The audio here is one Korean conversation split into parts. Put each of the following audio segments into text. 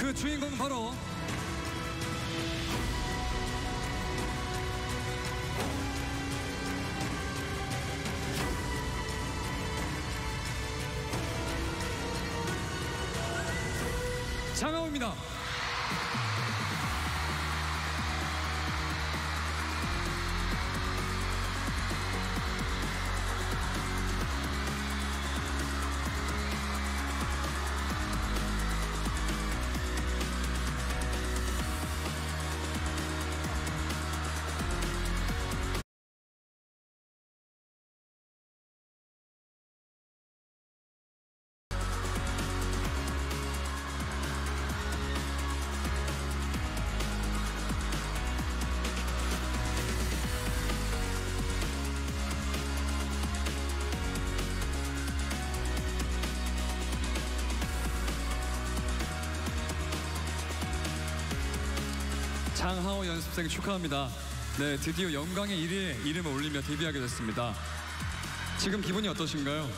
그 주인공은 바로 장하오입니다. 장하오 연습생 축하합니다. 네, 드디어 영광의 1위에 이름을 올리며 데뷔하게 됐습니다. 지금 기분이 어떠신가요?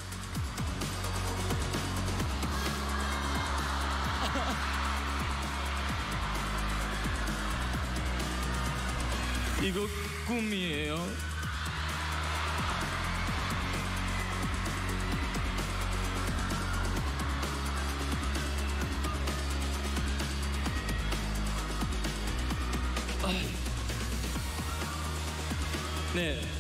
이거 꿈이에요. 네.